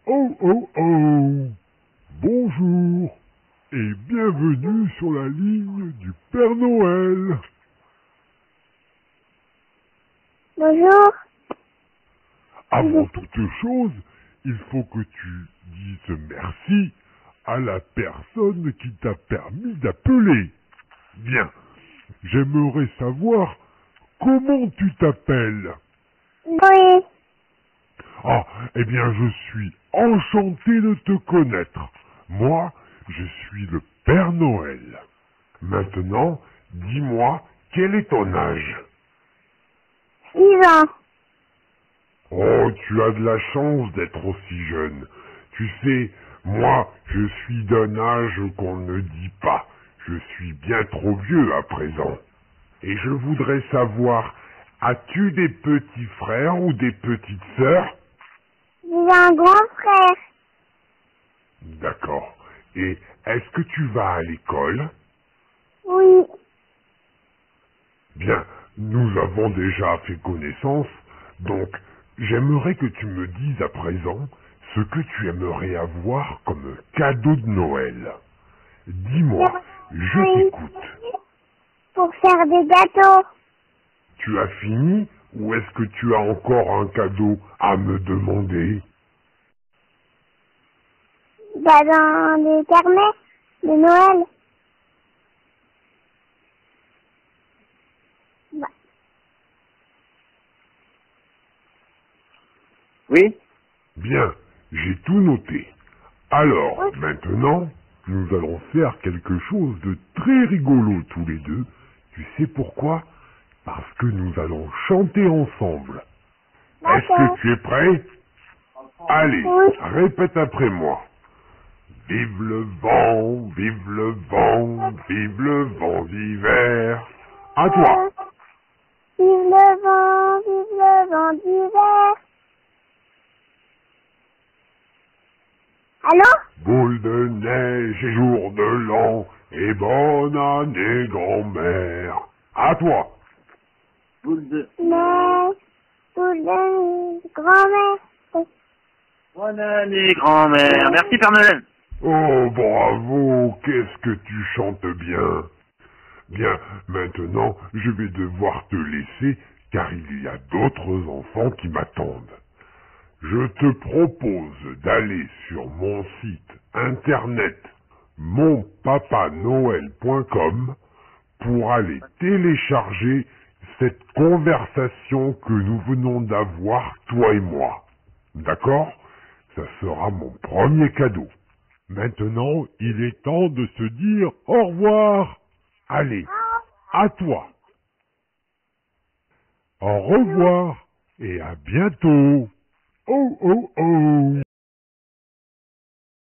Oh oh oh! Bonjour et bienvenue sur la ligne du Père Noël. Bonjour. Avant toute chose, il faut que tu dises merci à la personne qui t'a permis d'appeler. Bien, j'aimerais savoir comment tu t'appelles. Oui. Ah, eh bien, je suis enchanté de te connaître. Moi, je suis le Père Noël. Maintenant, dis-moi, quel est ton âge? 6 ans. Oh, tu as de la chance d'être aussi jeune. Tu sais, moi, je suis d'un âge qu'on ne dit pas. Je suis bien trop vieux à présent. Et je voudrais savoir, as-tu des petits frères ou des petites sœurs? J'ai un grand frère. D'accord. Et est-ce que tu vas à l'école? Oui. Bien, nous avons déjà fait connaissance, donc j'aimerais que tu me dises à présent ce que tu aimerais avoir comme cadeau de Noël. Dis-moi, je Oui. t'écoute. Pour faire des gâteaux. Tu as fini ou est-ce que tu as encore un cadeau à me demander? Bah, dans des carnets de Noël. Bah, Oui? Bien, j'ai tout noté. Alors, oui. maintenant, nous allons faire quelque chose de très rigolo tous les deux. Tu sais pourquoi? Parce que nous allons chanter ensemble. Est-ce que D'accord. tu es prêt? Allez, Oui. répète après moi. Vive le vent, vive le vent, vive le vent d'hiver. À toi. Vive le vent d'hiver. Allô? Boule de neige et jour de l'an, et bonne année grand-mère. À toi. Boule de... Neige, boule de grand-mère. Bonne année, grand-mère. Merci, Père Noël. Oh, bravo, qu'est-ce que tu chantes bien. Bien, maintenant, je vais devoir te laisser, car il y a d'autres enfants qui m'attendent. Je te propose d'aller sur mon site internet monpapanoël.com pour aller télécharger cette conversation que nous venons d'avoir, toi et moi. D'accord? Ça sera mon premier cadeau. Maintenant, il est temps de se dire au revoir. Allez, à toi. Au revoir et à bientôt. Oh oh oh.